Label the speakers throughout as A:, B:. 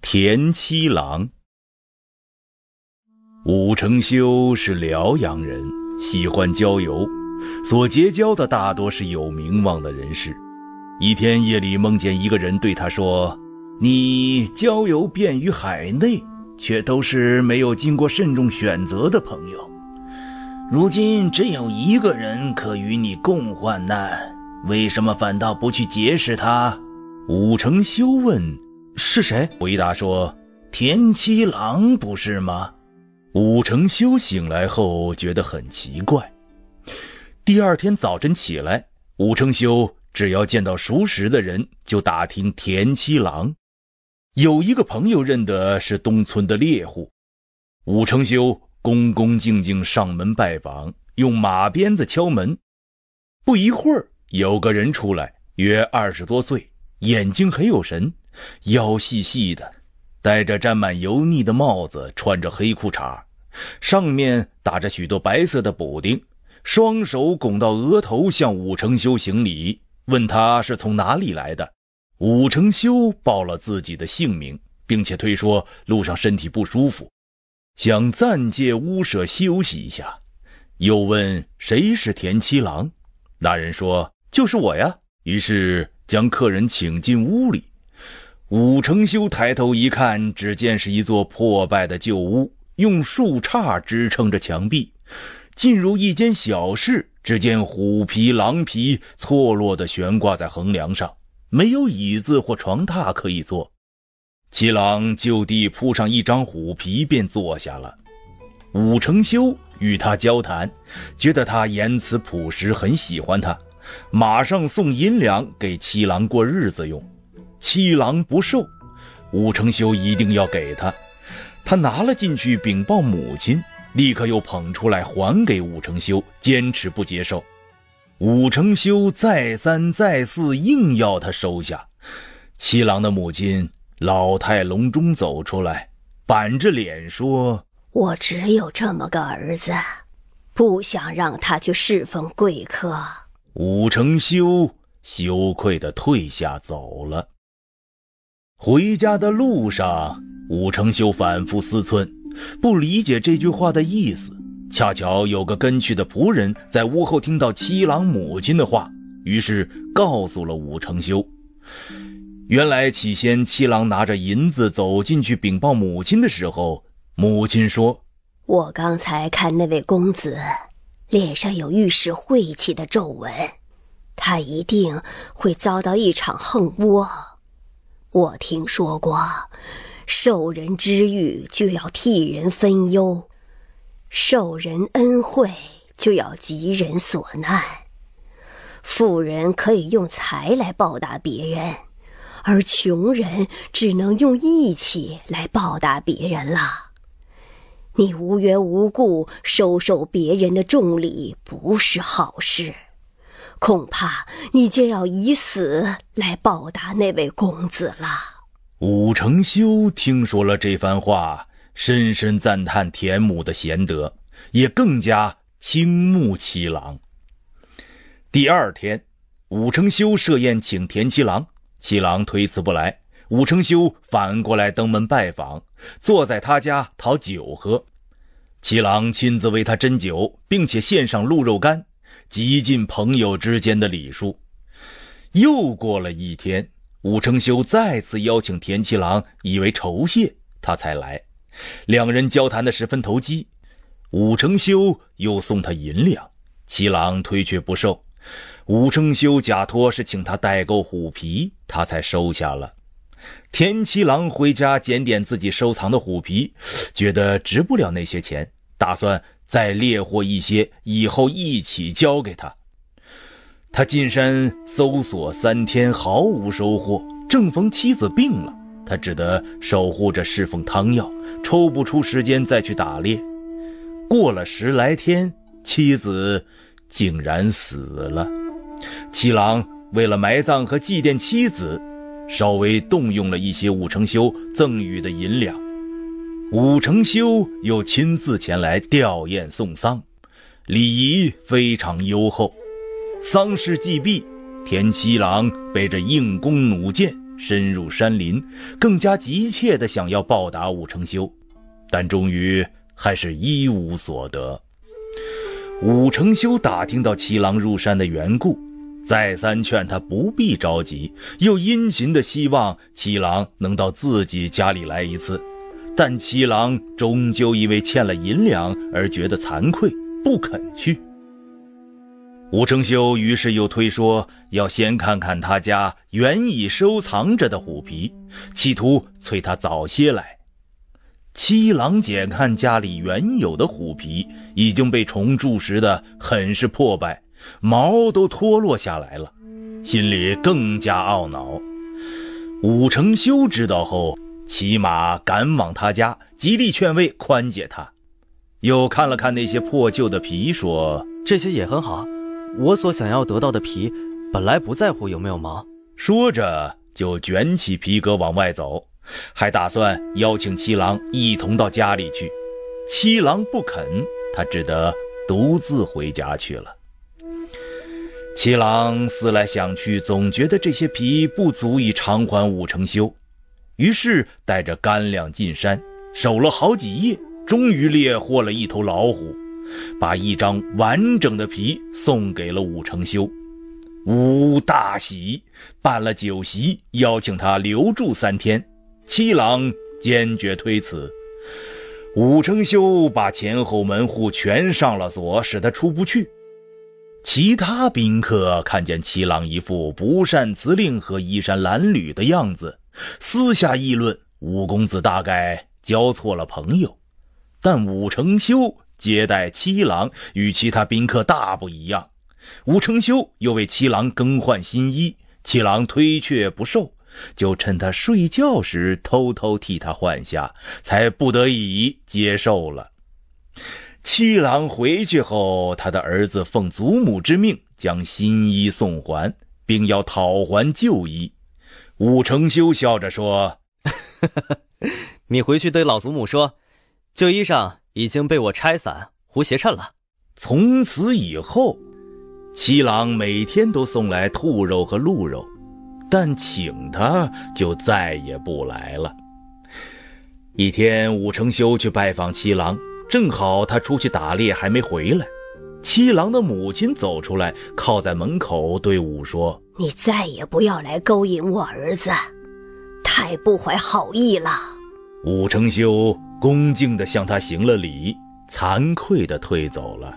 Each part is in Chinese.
A: 田七郎。武承修是辽阳人，喜欢郊游，所结交的大多是有名望的人士。一天夜里梦见一个人对他说：你交友遍于海内，却都是没有经过慎重选择的朋友。如今真有一个人可与你共患难，为什么反倒不去结识他？武承修问：是谁？回答说：田七郎不是吗？武承修醒来后觉得很奇怪。第二天早晨起来，武承修只要见到熟识的人就打听田七郎。有一个朋友认得是东村的猎户，武承修恭恭敬敬上门拜访，用马鞭子敲门。不一会儿，有个人出来，约20多岁，眼睛很有神，腰细细的，戴着沾满油腻的帽子，穿着黑裤衩，上面打着许多白色的补丁，双手拱到额头向武承修行礼，问他是从哪里来的。武承修报了自己的姓名，并且推说路上身体不舒服，想暂借屋舍休息一下，又问谁是田七郎。那人说：就是我呀。于是将客人请进屋里。武承修抬头一看，只见是一座破败的旧屋，用树杈支撑着墙壁。进入一间小室，只见虎皮狼皮错落地悬挂在横梁上，没有椅子或床榻可以坐。七郎就地铺上一张虎皮便坐下了。武承修与他交谈，觉得他言辞朴实，很喜欢他，马上送银两给七郎过日子用。七郎不受，武承修一定要给他。他拿了进去禀报母亲，立刻又捧出来还给武承修，坚持不接受。武承修再三再四硬要他收下。七郎的母亲老态龙钟走出来，板着脸说：
B: 我只有这么个儿子，不想让他去侍奉贵客。
A: 武承修羞愧地退下走了。回家的路上，武承修反复思忖，不理解这句话的意思。恰巧有个跟去的仆人在屋后听到七郎母亲的话，于是告诉了武承修。原来起先七郎拿着银子走进去禀报母亲的时候，母亲说：
B: 我刚才看那位公子脸上有遇事晦气的皱纹，他一定会遭到一场横窝。我听说过，受人之遇就要替人分忧，受人恩惠就要急人所难。富人可以用财来报答别人，而穷人只能用义气来报答别人了。你无缘无故收受别人的重礼，不是好事，恐怕你将要以死来报答那位公子了。
A: 武承修听说了这番话，深深赞叹田母的贤德，也更加倾慕七郎。第二天，武承修设宴请田七郎，七郎推辞不来，武承修反过来登门拜访，坐在他家讨酒喝。七郎亲自为他斟酒，并且献上鹿肉干，极尽朋友之间的礼数。又过了一天，武承修再次邀请田七郎，以为酬谢他才来。两人交谈得十分投机，武承修又送他银两，七郎推却不受。武承修假托是请他代购虎皮，他才收下了。田七郎回家检点自己收藏的虎皮，觉得值不了那些钱，打算再猎获一些，以后一起交给他。他进山搜索3天，毫无收获。正逢妻子病了，他只得守护着侍奉汤药，抽不出时间再去打猎。过了10来天，妻子竟然死了。七郎为了埋葬和祭奠妻子，稍微动用了一些武承修赠予的银两。武承修又亲自前来吊唁送丧，礼仪非常优厚。丧事既毕，田七郎背着硬弓弩箭深入山林，更加急切地想要报答武承修，但终于还是一无所得。武承修打听到七郎入山的缘故，再三劝他不必着急，又殷勤地希望七郎能到自己家里来一次，但七郎终究因为欠了银两而觉得惭愧，不肯去。武承修于是又推说要先看看他家原已收藏着的虎皮，企图催他早些来。七郎检看家里原有的虎皮已经被虫蛀蚀得很是破败，毛都脱落下来了，心里更加懊恼。武承修知道后，骑马赶往他家，极力劝慰宽解他，又看了看那些破旧的皮，说：
C: 这些也很好，我所想要得到的皮本来不在乎有没有毛。
A: 说着就卷起皮革往外走，还打算邀请七郎一同到家里去。七郎不肯，他只得独自回家去了。七郎思来想去，总觉得这些皮不足以偿还武承修，于是带着干粮进山，守了好几夜，终于猎获了一头老虎，把一张完整的皮送给了武承修。武大喜，办了酒席，邀请他留住3天。七郎坚决推辞。武承修把前后门户全上了锁，使他出不去。其他宾客看见七郎一副不善辞令和衣衫褴褛的样子，私下议论武公子大概交错了朋友。但武承修接待七郎与其他宾客大不一样，武承修又为七郎更换新衣，七郎推却不受，就趁他睡觉时偷偷替他换下，才不得已接受了。七郎回去后，他的儿子奉祖母之命将新衣送还，并要讨还旧衣。武承修笑着说：
C: 你回去对老祖母说，旧衣裳已经被我拆散胡鞋衬了。
A: 从此以后，七郎每天都送来兔肉和鹿肉，但请他就再也不来了。一天，武承修去拜访七郎，正好他出去打猎还没回来。七郎的母亲走出来，靠在门口对武说：
B: 你再也不要来勾引我儿子，太不怀好意了。
A: 武承修恭敬地向他行了礼，惭愧地退走了。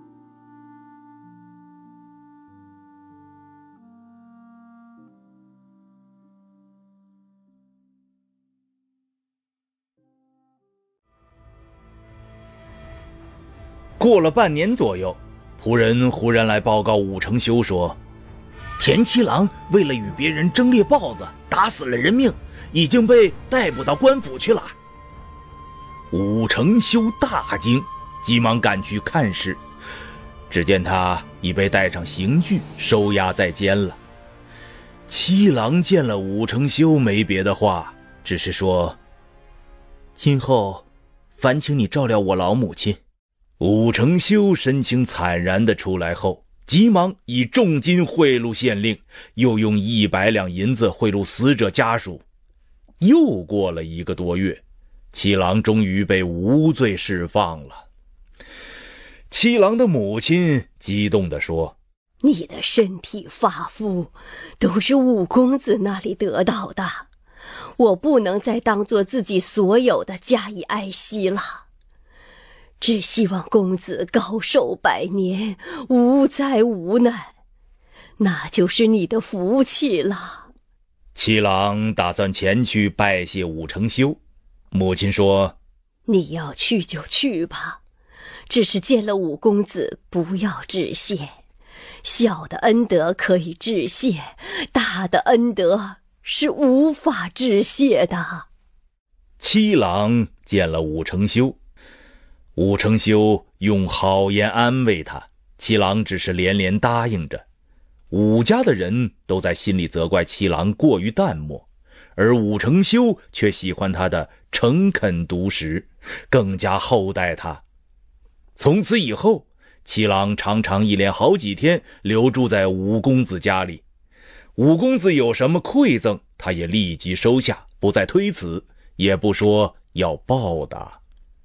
A: 过了半年左右，仆人忽然来报告武承修说，田七郎为了与别人争猎豹子，打死了人命，已经被逮捕到官府去了。武承修大惊，急忙赶去看事，只见他已被带上刑具，收押在监了。七郎见了武承修，没别的话，只是说：今后烦请你照料我老母亲。武承修神情惨然地出来后，急忙以重金贿赂县令，又用100两银子贿赂死者家属。又过了1个多月，七郎终于被无罪释放了。七郎的母亲激动地说：
B: 你的身体发肤都是武公子那里得到的，我不能再当作自己所有的加以爱惜了，只希望公子高寿百年，无灾无难，那就是你的福气了。
A: 七郎打算前去拜谢武承修。母亲说：
B: 你要去就去吧，只是见了武公子不要致谢，小的恩德可以致谢，大的恩德是无法致谢的。
A: 七郎见了武承修，武承修用好言安慰他，七郎只是连连答应着。武家的人都在心里责怪七郎过于淡漠，而武承修却喜欢他的诚恳笃实，更加厚待他。从此以后，七郎常常一连好几天留住在武公子家里。武公子有什么馈赠， 他也立即收下，不再推辞，也不说要报答。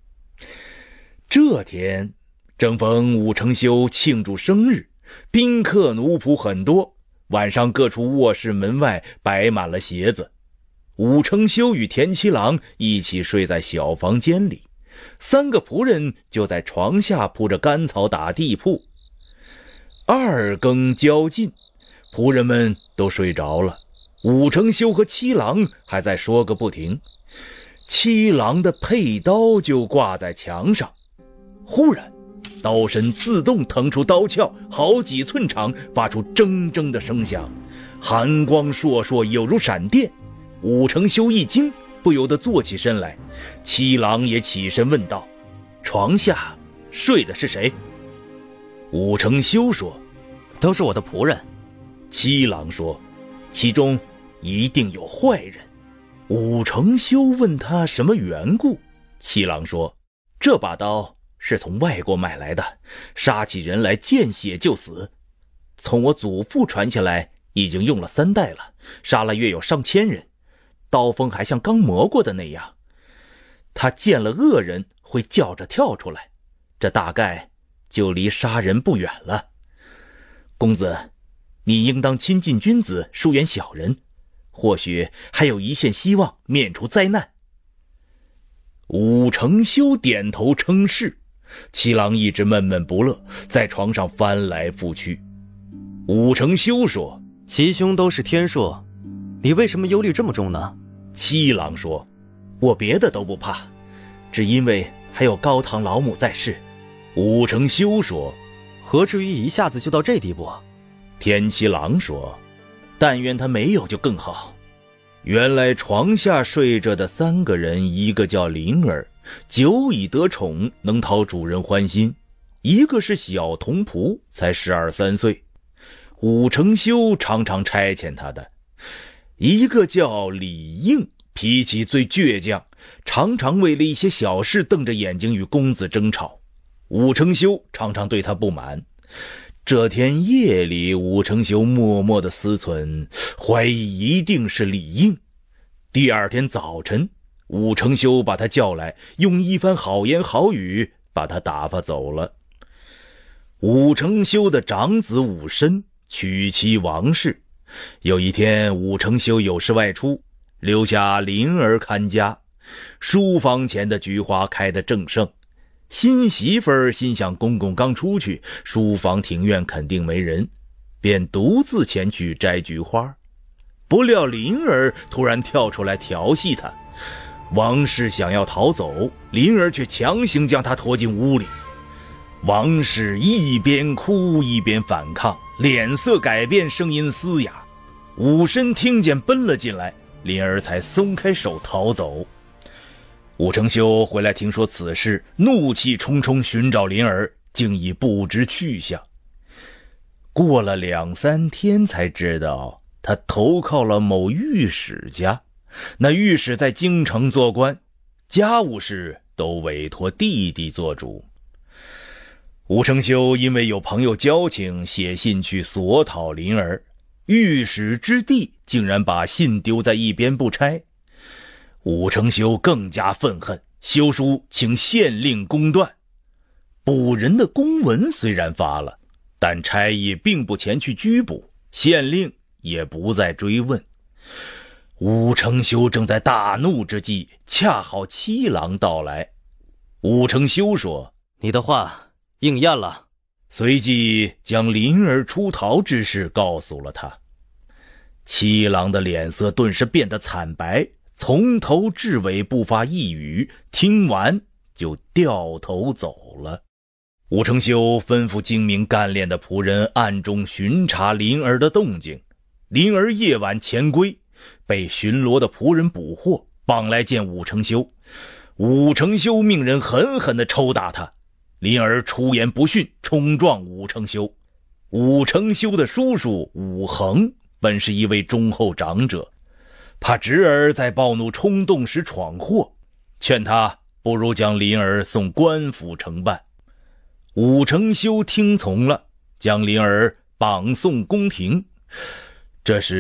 A: 这天正逢武承修庆祝生日，宾客奴仆很多，晚上各处卧室门外摆满了鞋子。武承修与田七郎一起睡在小房间里，3个仆人就在床下铺着干草打地铺。2更将近，仆人们都睡着了，武承修和七郎还在说个不停。七郎的佩刀就挂在墙上，忽然刀身自动腾出刀鞘，好几寸长，发出铮铮的声响，寒光烁烁，有如闪电。武承修一惊，不由得坐起身来。七郎也起身问道：床下睡的是谁？武承修说：
C: 都是我的仆人。
A: 七郎说：其中一定有坏人。武承修问他什么缘故，七郎说：这把刀是从外国买来的，杀起人来见血就死。从我祖父传下来，已经用了3代了，杀了约有上千人，刀锋还像刚磨过的那样。他见了恶人会叫着跳出来，这大概就离杀人不远了。公子，你应当亲近君子，疏远小人，或许还有一线希望免除灾难。武承修点头称是。七郎一直闷闷不乐，在床上翻来覆去。武承修说：
C: 齐兄都是天数，你为什么忧虑这么重呢？
A: 七郎说：我别的都不怕，只因为还有高堂老母在世。武承修说：
C: 何至于一下子就到这地步？
A: 田七郎说：但愿他没有就更好。原来床下睡着的3个人，一个叫灵儿，久已得宠，能讨主人欢心；一个是小童仆，才12、13岁，武承修常常差遣他的；一个叫李应，脾气最倔强，常常为了一些小事瞪着眼睛与公子争吵。武承修常常对他不满。这天夜里，武承修默默地思忖，怀疑一定是李应。第2天早晨，武承修把他叫来，用一番好言好语把他打发走了。武承修的长子武申娶妻王氏。有一天，武承修有事外出，留下灵儿看家。书房前的菊花开得正盛，新媳妇儿心想公公刚出去，书房庭院肯定没人，便独自前去摘菊花。不料灵儿突然跳出来调戏他，王氏想要逃走，灵儿却强行将他拖进屋里。王氏一边哭一边反抗，脸色改变，声音嘶哑。武申听见奔了进来，灵儿才松开手逃走。武承修回来听说此事，怒气冲冲寻找灵儿，竟已不知去向。过了2、3天才知道，他投靠了某御史家。那御史在京城做官，家务事都委托弟弟做主。武承修因为有朋友交情，写信去索讨灵儿。御史之弟竟然把信丢在一边不拆。武承修更加愤恨，修书请县令公断。捕人的公文虽然发了，但差役并不前去拘捕，县令也不再追问。武承修正在大怒之际，恰好七郎到来。武承修说：
C: 你的话应验了。
A: 随即将灵儿出逃之事告诉了他。七郎的脸色顿时变得惨白，从头至尾不发一语，听完就掉头走了。武承修吩咐精明干练的仆人暗中巡查灵儿的动静。灵儿夜晚潜归，被巡逻的仆人捕获，绑来见武承修。武承修命人狠狠地抽打他。灵儿出言不逊，冲撞武承修。武承修的叔叔武恒本是一位忠厚长者，怕侄儿在暴怒冲动时闯祸，劝他不如将灵儿送官府承办。武承修听从了，将灵儿绑送宫廷。这时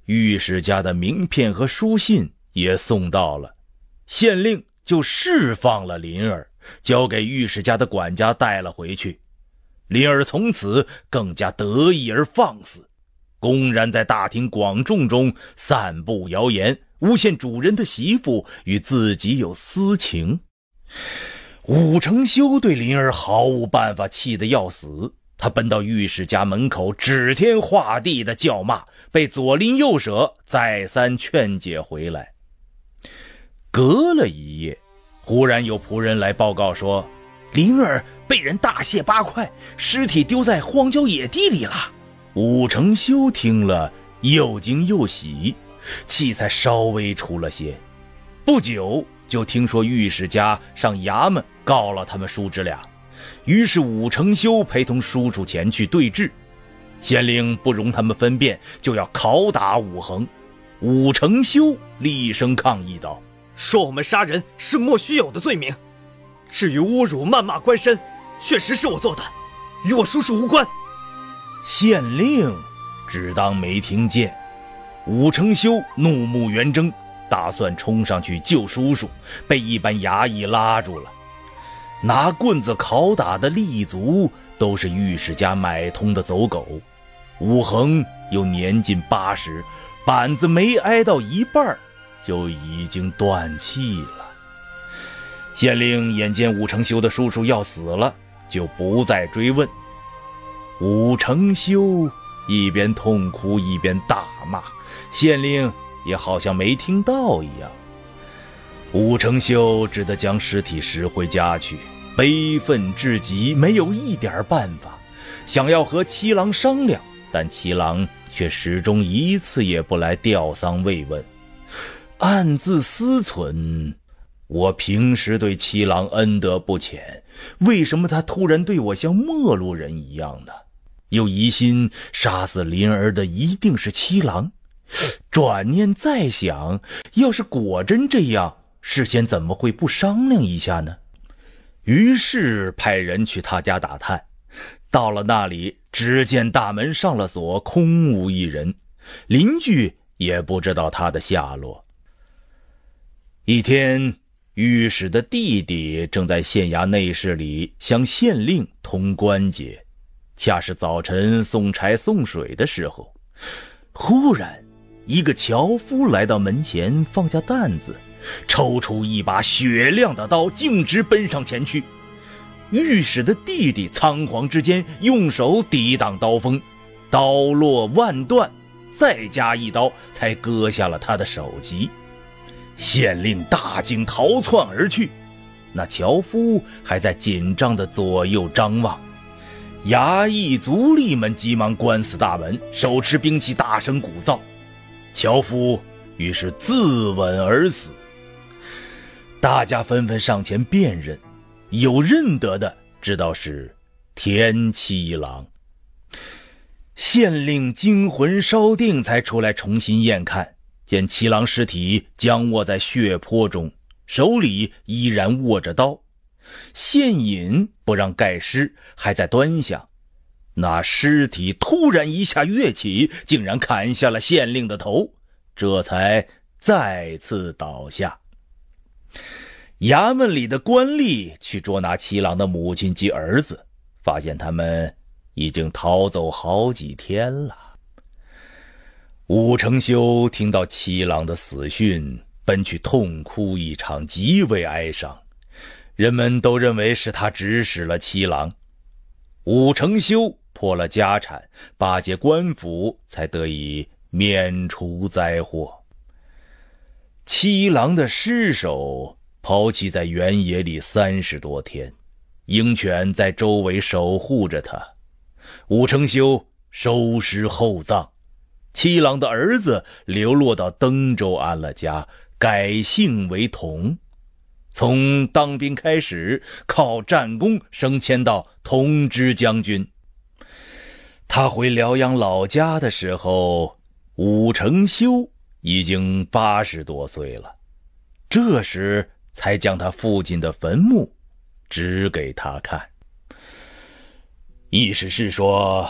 A: 御史家的名片和书信也送到了，县令就释放了林儿，交给御史家的管家带了回去。林儿从此更加得意而放肆，公然在大庭广众中散布谣言，诬陷主人的媳妇与自己有私情。武承修对林儿毫无办法，气得要死。他奔到御史家门口，指天画地的叫骂，被左邻右舍再三劝解回来。隔了一夜，忽然有仆人来报告说，林儿被人大卸八块，尸体丢在荒郊野地里了。武承修听了，又惊又喜，气才稍微出了些。不久就听说御史家上衙门告了他们叔侄俩，于是武承修陪同叔叔前去对质。县令不容他们分辨，就要拷打武衡。武承修厉声抗议道，
C: 说我们杀人是莫须有的罪名，至于侮辱谩骂官绅，确实是我做的，与我叔叔无关。
A: 县令只当没听见。武承修怒目圆睁，打算冲上去救叔叔，被一班衙役拉住了。拿棍子拷打的立足都是御史家买通的走狗。武衡又年近80，板子没挨到一半就已经断气了。县令眼见武承修的叔叔要死了，就不再追问。武承修一边痛哭一边大骂，县令也好像没听到一样。武承修只得将尸体拾回家去，悲愤至极，没有一点办法，想要和七郎商量，但七郎却始终一次也不来吊丧慰问。暗自思忖，我平时对七郎恩德不浅，为什么他突然对我像陌路人一样呢？又疑心杀死林儿的一定是七郎。转念再想，要是果真这样，事先怎么会不商量一下呢？于是派人去他家打探。到了那里，只见大门上了锁，空无一人，邻居也不知道他的下落。一天，御史的弟弟正在县衙内室里向县令通关节，恰是早晨送柴送水的时候。忽然一个樵夫来到门前，放下担子，抽出一把雪亮的刀，径直奔上前去。御史的弟弟仓皇之间用手抵挡刀锋，刀落万段，再加一刀才割下了他的首级。县令大惊，逃窜而去。那樵夫还在紧张地左右张望。衙役族吏们急忙关死大门，手持兵器大声鼓噪。樵夫于是自刎而死。大家纷纷上前辨认，有认得的知道是田七郎。县令惊魂稍定，才出来重新验看，见七郎尸体僵卧在血泊中，手里依然握着刀。县尹不让盖尸，还在端详，那尸体突然一下跃起，竟然砍下了县令的头，这才再次倒下。衙门里的官吏去捉拿七郎的母亲及儿子，发现他们已经逃走好几天了。武承修听到七郎的死讯，奔去痛哭一场，极为哀伤。人们都认为是他指使了七郎。武承修破了家产，巴结官府，才得以免除灾祸。七郎的尸首抛弃在原野里30多天，鹰犬在周围守护着他。武承修收尸厚葬，七郎的儿子流落到登州安了家，改姓为同。从当兵开始，靠战功升迁到同知将军。他回辽阳老家的时候，武承修已经80多岁了，这时才将他父亲的坟墓指给他看。意思是说，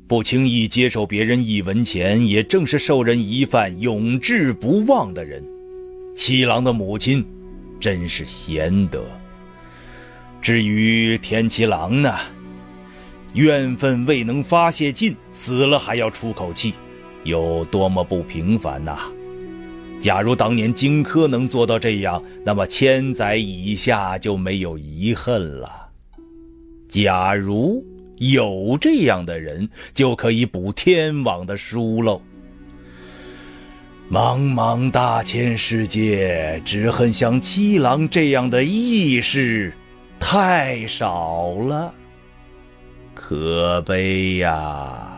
A: 不轻易接受别人一文钱，也正是受人一饭永志不忘的人。七郎的母亲真是贤德。至于田七郎呢，怨愤未能发泄尽，死了还要出口气，有多么不平凡呐！假如当年荆轲能做到这样，那么千载以下就没有遗恨了。假如有这样的人，就可以补天网的疏漏。茫茫大千世界，只恨像七郎这样的义士太少了，可悲呀！